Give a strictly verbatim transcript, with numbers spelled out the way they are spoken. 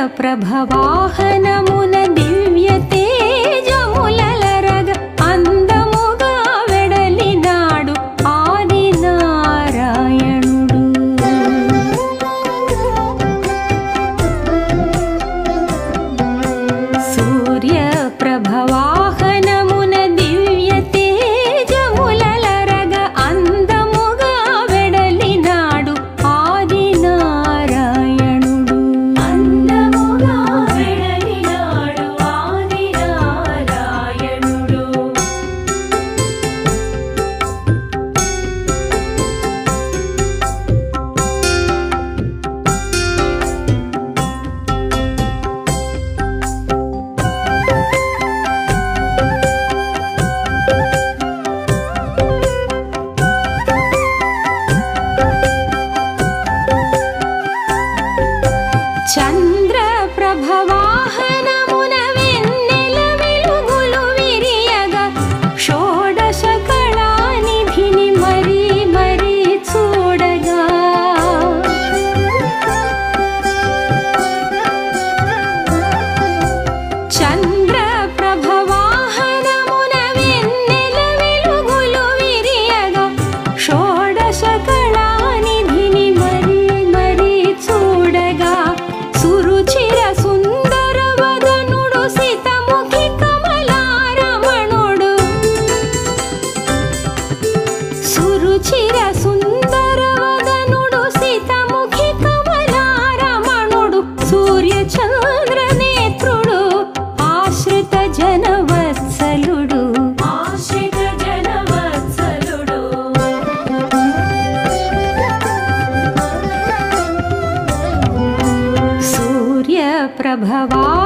ప్రభవాహనమున దివ్య తేజములలరగ అందముగా వెడలినాడు ఆది నారాయణుడు. సూర్య ప్రభవాహనమున దివ్య తేజములలరగ అందముగా వెడలినాడు ఆది నారాయణుడు. అందముగా వెడలినాడు ఆది నారాయణుడు. చంద్ర ప్రభవాహనమున వెన్నెల వెలుగులు విరియగా షోడశ కళానిధిని మరీ మరీ చూడగా చంద్ర ప్రభవాహనమున వెన్నెల వెలుగులు విరియగా షోడశ కళానిధిని మరీ మరీ చూడగా సురుచిర సుందర వదనుడు సితముఖి కమలారమణుడు. సురుచిర సుందర వదనుడు సితముఖి కమలారమణుడు. సూర్య చంద్ర నేత్రుడు ఆశ్రిత జనవత్సలుడు. ఆశ్రిత జనవత్సలుడు. సూర్య ప్రభవా